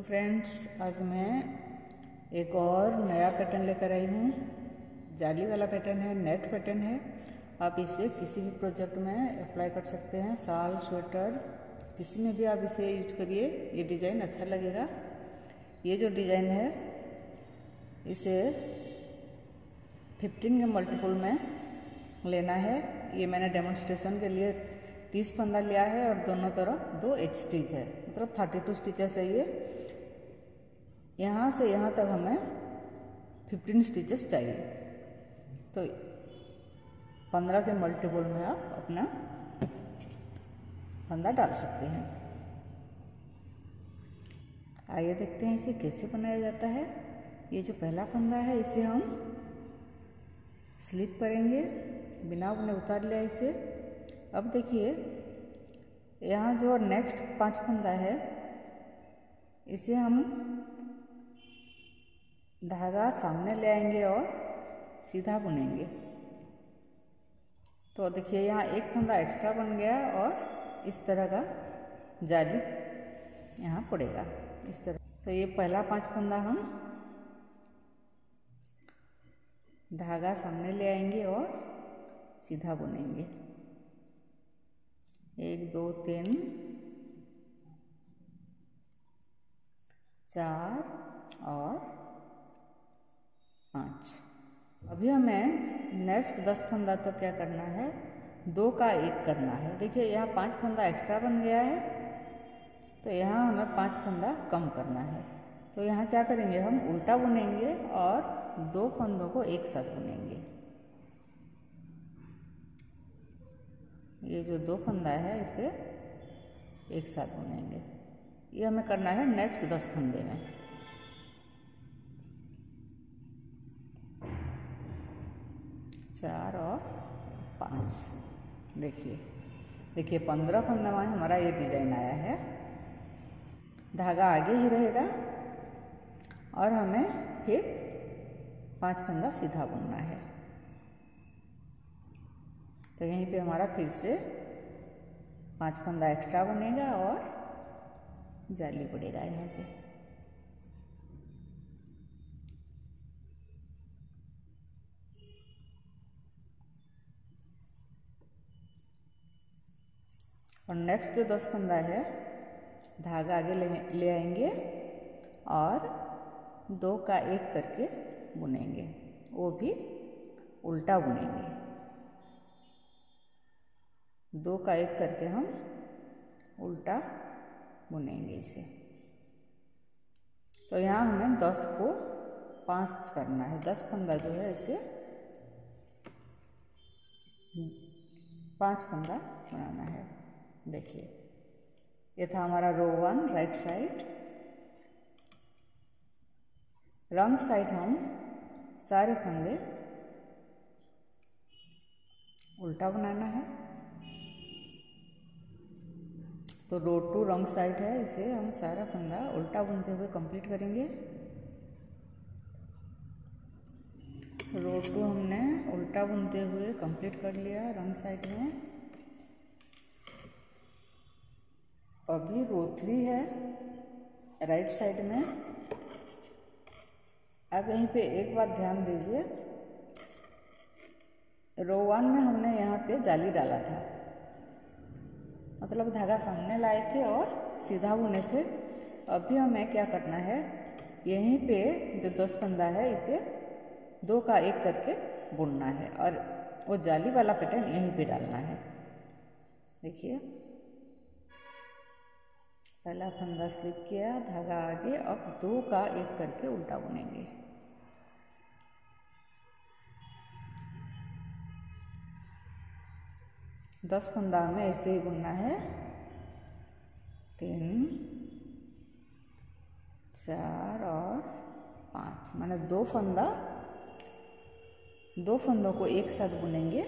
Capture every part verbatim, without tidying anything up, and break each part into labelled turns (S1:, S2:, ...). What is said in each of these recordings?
S1: Friends, आज मैं एक और नया पैटर्न लेकर आई हूँ। जाली वाला पैटर्न है, नेट पैटर्न है। आप इसे किसी भी प्रोजेक्ट में अप्लाई कर सकते हैं, शाल, स्वेटर, किसी में भी आप इसे यूज करिए। ये डिज़ाइन अच्छा लगेगा। ये जो डिज़ाइन है इसे फिफ्टीन के मल्टीपल में लेना है। ये मैंने डेमोन्स्ट्रेशन के लिए तीस फंदा लिया है और दोनों तरफ दो एच स्टिच है, मतलब थर्टी टू स्टिचेस है। ये यहाँ से यहाँ तक हमें फिफ्टीन स्टिचेस चाहिए, तो पंद्रह के मल्टीपल में आप अपना फंदा डाल सकते हैं। आइए देखते हैं इसे कैसे बनाया जाता है। ये जो पहला फंदा है इसे हम स्लिप करेंगे, बिना बुने उतार लिया इसे। अब देखिए यहाँ जो नेक्स्ट पांच फंदा है इसे हम धागा सामने ले आएंगे और सीधा बुनेंगे। तो देखिए यहाँ एक फंदा एक्स्ट्रा बन गया और इस तरह का जाली यहाँ पड़ेगा इस तरह। तो ये पहला पांच फंदा हम धागा सामने ले आएंगे और सीधा बुनेंगे। एक, दो, तीन, चार और पाँच। अभी हमें नेक्स्ट दस फंदा तो क्या करना है, दो का एक करना है। देखिए यहाँ पांच फंदा एक्स्ट्रा बन गया है, तो यहाँ हमें पांच फंदा कम करना है। तो यहाँ क्या करेंगे, हम उल्टा बुनेंगे और दो फंदों को एक साथ बुनेंगे। ये जो दो फंदा है इसे एक साथ बुनेंगे। ये हमें करना है नेक्स्ट दस फंदे में। चार और पाँच। देखिए देखिए पंद्रह फंदा में हमारा ये डिजाइन आया है। धागा आगे ही रहेगा और हमें फिर पांच फंदा सीधा बुनना है। तो यहीं पे हमारा फिर से पांच फंदा एक्स्ट्रा बनेगा और जाली पड़ेगा यहाँ पे। और नेक्स्ट जो दस फंदा है धागा आगे ले, ले आएंगे और दो का एक करके बुनेंगे, वो भी उल्टा बुनेंगे। दो का एक करके हम उल्टा बुनेंगे इसे। तो यहाँ हमें दस को पाँच करना है। दस फंदा जो है इसे पांच फंदा बनाना है। देखिए ये था हमारा row one right side. Wrong side हम सारे फंदे उल्टा बनाना है। तो रो टू रंग साइड है, इसे हम सारा फंदा उल्टा बुनते हुए कंप्लीट करेंगे। रो टू हमने उल्टा बुनते हुए कंप्लीट कर लिया रंग साइड में। अभी रो थ्री है राइट साइड में। अब यहीं पे एक बात ध्यान दीजिए, रो वन में हमने यहाँ पे जाली डाला था, मतलब धागा सामने लाए थे और सीधा बुने थे। अभी हमें क्या करना है, यहीं पे जो दस फंदा है इसे दो का एक करके बुनना है और वो जाली वाला पैटर्न यहीं पे डालना है। देखिए पहला फंदा स्लिप किया, धागा आगे, अब दो का एक करके उल्टा बुनेंगे। दस फंदा में ऐसे ही बुनना है। तीन, चार और पाँच, माने दो फंदा दो फंदों को एक साथ बुनेंगे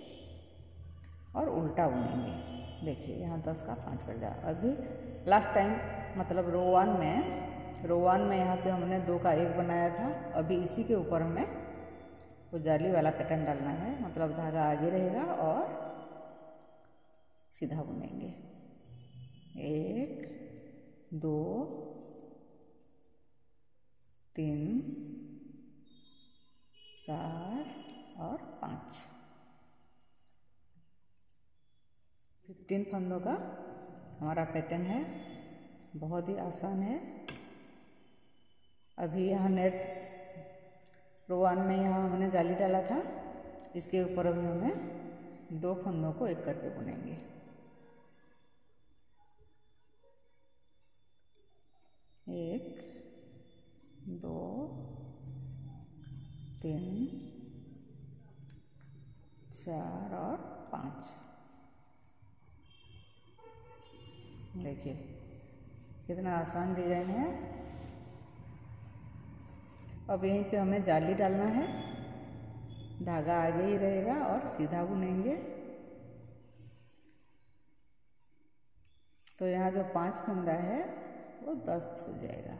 S1: और उल्टा बुनेंगे। देखिए यहाँ दस का पाँच कर जाए। अभी लास्ट टाइम मतलब रो वन में रो वन में यहाँ पे हमने दो का एक बनाया था। अभी इसी के ऊपर हमें वो जाली वाला पैटर्न डालना है, मतलब धागा आगे रहेगा और सीधा बुनेंगे। एक, दो, तीन, चार और पाँच। फिफ्टीन फंदों का हमारा पैटर्न है, बहुत ही आसान है। अभी यहाँ नेट रो वन में यहाँ हमने जाली डाला था, इसके ऊपर अभी हमें दो फंदों को एक करके बुनेंगे। एक, दो, तीन, चार और पाँच। देखिए कितना आसान डिजाइन है। अब यहीं पे हमें जाली डालना है, धागा आगे ही रहेगा और सीधा बुनेंगे। तो यहाँ जो पांच फंदा है वो दस हो जाएगा।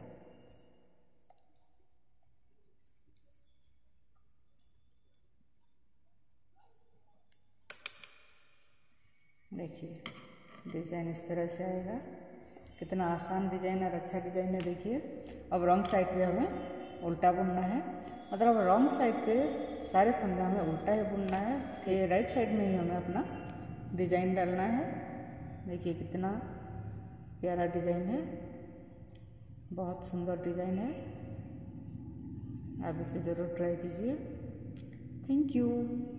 S1: देखिए डिजाइन इस तरह से आएगा, कितना आसान डिजाइन और अच्छा डिजाइन है। देखिए अब रॉन्ग साइड पे हमें उल्टा बुनना है, मतलब रॉन्ग साइड पे सारे फंदे हमें उल्टा ही बुनना है, ठीक राइट साइड में ही हमें अपना डिजाइन डालना है। देखिए कितना प्यारा डिजाइन है, बहुत सुंदर डिजाइन है। आप इसे ज़रूर ट्राई कीजिए। Thank you.